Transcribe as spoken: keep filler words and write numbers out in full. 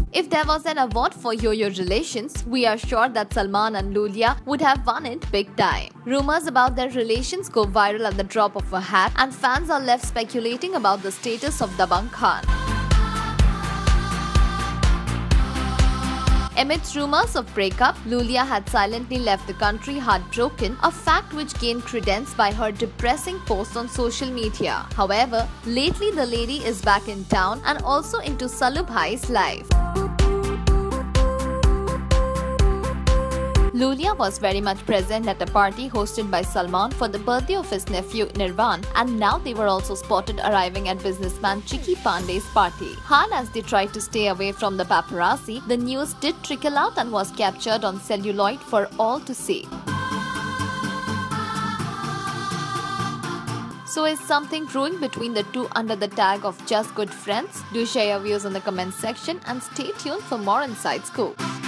If there was an award for yo-yo relations, we are sure that Salman and Lulia would have won it big time. Rumors about their relations go viral at the drop of a hat, and fans are left speculating about the status of Dabangg Khan. Amidst rumors of breakup, Lulia had silently left the country heartbroken, a fact which gained credence by her depressing posts on social media. However, lately the lady is back in town and also into Sallu Bhai's life. Lulia was very much present at a party hosted by Salman for the birthday of his nephew Nirvan, and now they were also spotted arriving at businessman Chicky Pandey's party. Hard as they tried to stay away from the paparazzi, the news did trickle out and was captured on celluloid for all to see. So is something brewing between the two under the tag of just good friends? Do share your views in the comment section and stay tuned for more inside scoop.